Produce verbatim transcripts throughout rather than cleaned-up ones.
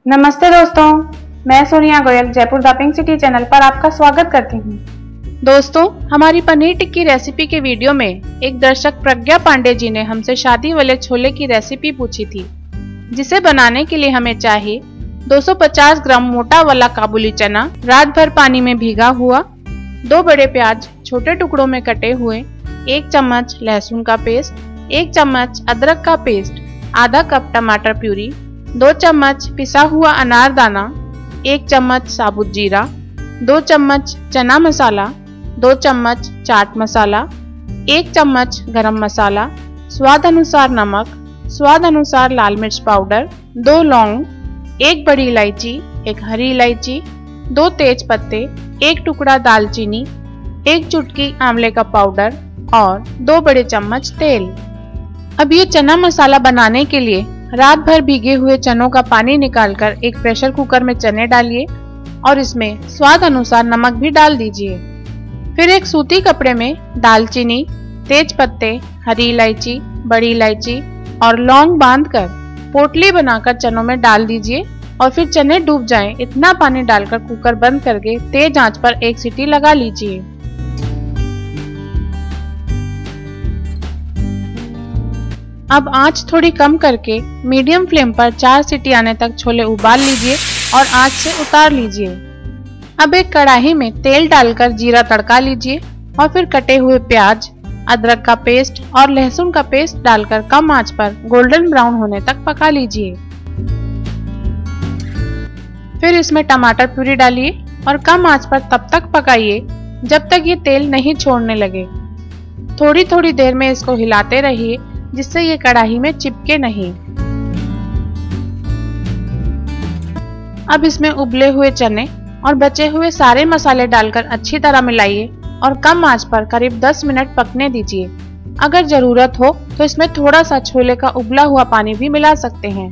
नमस्ते दोस्तों, मैं Sonia Goyal Jaipur the pink city channel पर आपका स्वागत करती हूँ। दोस्तों, हमारी पनीर टिक्की रेसिपी के वीडियो में एक दर्शक प्रज्ञा पांडे जी ने हमसे शादी वाले छोले की रेसिपी पूछी थी, जिसे बनाने के लिए हमें चाहिए दो सौ पचास ग्राम मोटा वाला काबुली चना रात भर पानी में भीगा हुआ, दो बड़े प्याज छोटे टुकड़ों में कटे हुए, एक चम्मच लहसुन का पेस्ट, एक चम्मच अदरक का पेस्ट, आधा कप टमाटर प्यूरी, दो चम्मच पिसा हुआ अनारदाना, एक चम्मच साबुत जीरा, दो चम्मच चना मसाला, दो चम्मच चाट मसाला, एक चम्मच गरम मसाला, स्वाद अनुसार नमक, स्वाद अनुसार लाल मिर्च पाउडर, दो लौंग, एक बड़ी इलायची, एक हरी इलायची, दो तेज पत्ते, एक टुकड़ा दालचीनी, एक चुटकी आंवले का पाउडर और दो बड़े चम्मच तेल। अब ये चना मसाला बनाने के लिए रात भर भीगे हुए चनों का पानी निकालकर एक प्रेशर कुकर में चने डालिए और इसमें स्वाद अनुसार नमक भी डाल दीजिए। फिर एक सूती कपड़े में दालचीनी, तेज पत्ते, हरी इलायची, बड़ी इलायची और लौंग बांधकर पोटली बनाकर चनों में डाल दीजिए और फिर चने डूब जाएं इतना पानी डालकर कुकर बंद करके तेज आंच पर एक सीटी लगा लीजिए। अब आंच थोड़ी कम करके मीडियम फ्लेम पर चार सीटी आने तक छोले उबाल लीजिए और आंच से उतार लीजिए। अब एक कढ़ाई में तेल डालकर जीरा तड़का लीजिए और फिर कटे हुए प्याज, अदरक का पेस्ट और लहसुन का पेस्ट डालकर कम आंच पर गोल्डन ब्राउन होने तक पका लीजिए। फिर इसमें टमाटर प्यूरी डालिए और कम आंच पर तब तक पकाइए जब तक ये तेल नहीं छोड़ने लगे। थोड़ी थोड़ी देर में इसको हिलाते रहिए जिससे ये कढ़ाई में चिपके नहीं। अब इसमें उबले हुए चने और बचे हुए सारे मसाले डालकर अच्छी तरह मिलाइए और कम आंच पर करीब दस मिनट पकने दीजिए। अगर जरूरत हो तो इसमें थोड़ा सा छोले का उबला हुआ पानी भी मिला सकते हैं।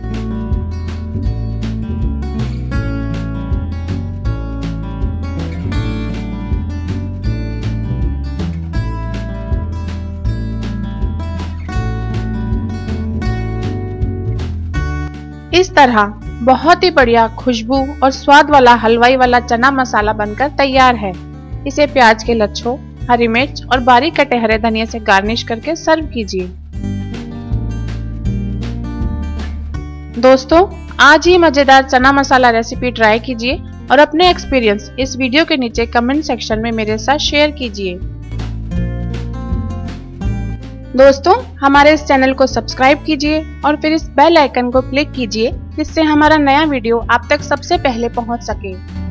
इस तरह बहुत ही बढ़िया खुशबू और स्वाद वाला हलवाई वाला चना मसाला बनकर तैयार है। इसे प्याज के लच्छों, हरी मिर्च और बारीक कटे हरे धनिया से गार्निश करके सर्व कीजिए। दोस्तों, आज ही मजेदार चना मसाला रेसिपी ट्राई कीजिए और अपने एक्सपीरियंस इस वीडियो के नीचे कमेंट सेक्शन में मेरे साथ शेयर कीजिए। दोस्तों, हमारे इस चैनल को सब्सक्राइब कीजिए और फिर इस बेल आइकन को क्लिक कीजिए जिससे हमारा नया वीडियो आप तक सबसे पहले पहुंच सके।